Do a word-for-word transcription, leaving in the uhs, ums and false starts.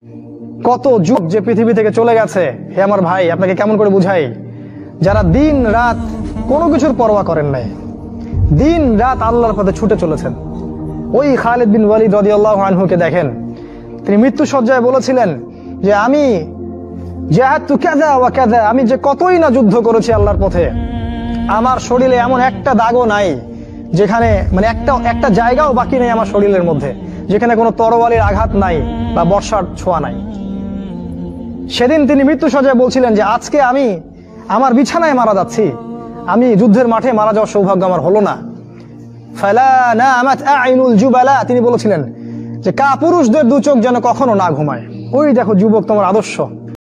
কত যুগ যে পৃথিবী থেকে চলে গেছে, হে আমার ভাই আপনাকে কেমন করে বুঝাই, যারা দিন রাত কোনো কিছুর পরোয়া করেন নাই, দিন রাত আল্লাহর পথে ছুটে চলেছেন। ওই খালিদ বিন ওয়ালিদ রাদিয়াল্লাহু আনহুকে দেখেন, তিনি মৃত্যু সজ্জায় বলেছিলেন যে আমি জাহাদতু কাযা ওয়া কাযা, আমি যে কতই না যুদ্ধ করেছি আল্লাহর পথে, আমার শরীরে এমন একটা দাগও নাই যেখানে মানে একটা একটা জায়গাও বাকি নেই আমার শরীরের মধ্যে যেখানে কোনো তরবারির আঘাত নাই বা বর্ষার ছোঁয়া নাই। সেদিন তিনি মৃত্যু সজ্জায় বলছিলেন যে আজকে আমি আমার বিছানায় মারা যাচ্ছি, আমি যুদ্ধের মাঠে মারা যাওয়ার সৌভাগ্য আমার হলো না। ফালা নামাত আইনুল জুবালা, তিনি বলেছিলেন যে কাপুরুষদের দু চোখ যেন কখনো না ঘুমায়। ওই দেখো যুবক, তোমার আদর্শ।